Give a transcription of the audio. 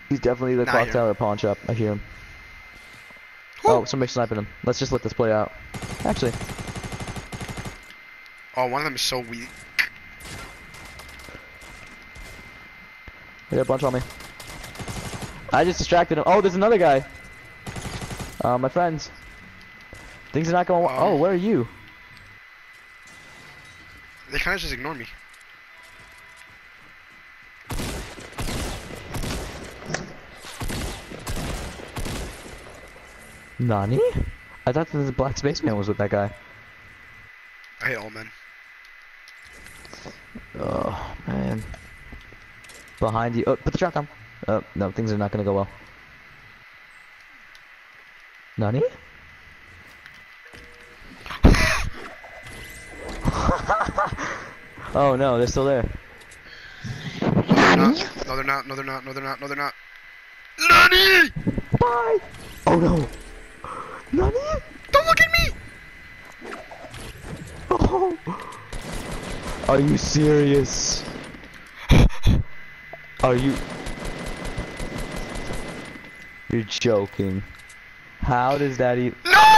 He's definitely the clock tower pawn shop. I hear him. Woo! Oh, somebody's sniping him. Let's just let this play out. Actually. Oh, one of them is so weak. They got a bunch on me. I just distracted him. Oh, there's another guy. My friends. Things are not going well. Oh, where are you? They kind of just ignore me. Nani? I thought the black spaceman was with that guy. I hate all men. Oh, man. Behind you. Oh, put the trap down. Oh, no, things are not gonna go well. Nani? Oh no, they're still there. No, they're not. No, they're not. No, they're not. No, they're not. Nani! Bye! Oh no! Nani? Don't look at me! Oh! Are you serious? Are you... You're joking. How does that even... No!